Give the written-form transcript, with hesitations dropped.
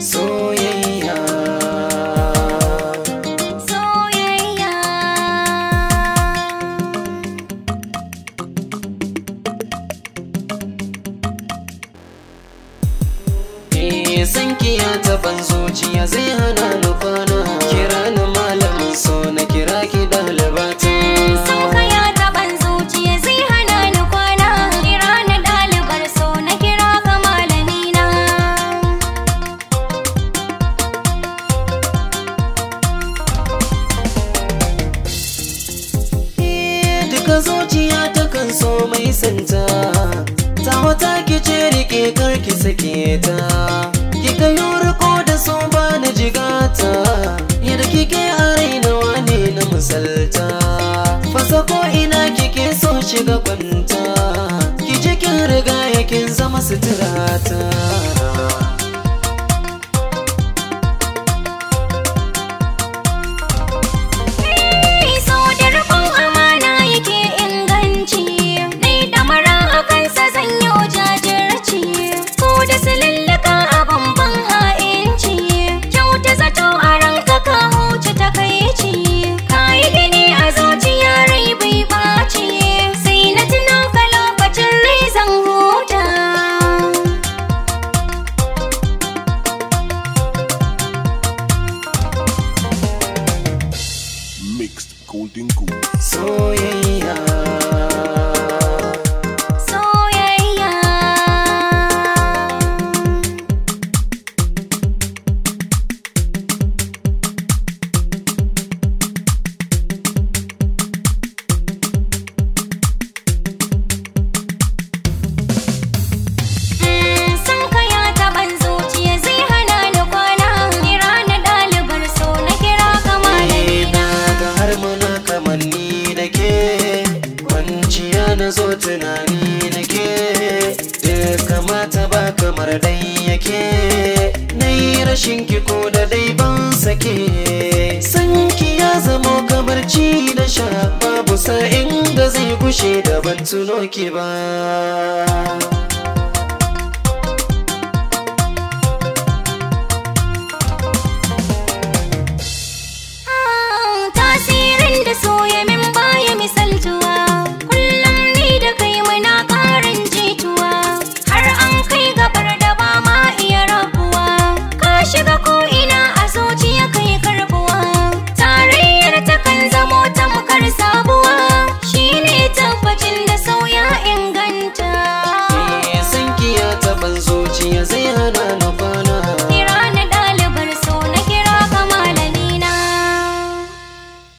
soyayya soyayya sanki ya taban zuciya zai hana ni kwana kira ni malamin so na kira ki ɗalibata sauka ya taban zuciya zai hana ni kwana kira ni ɗalibar so na kira ka malamina duka zuciya ta kan so mai santa ta wata ki ce rike karki sake ta kika yi riko da so ba na jigata yadda kike a raina wane na misalta fasa ko ina kike so shiga kwanta ki cikin riga yakin zama suturata Golden Goose. Soyayya soyayya sanka ya taban zuciya zai hana ni kwana kira ni ɗalibar so na kira ka malamina har muna kamanni da ke kwanciya na zo tunani da ke kamata ba kamar dai yake na yi rashin ki ko da dai ban sake sanki ya zamo kamar ci da sha babu sa'in da zai gushe da ban tuno ki ba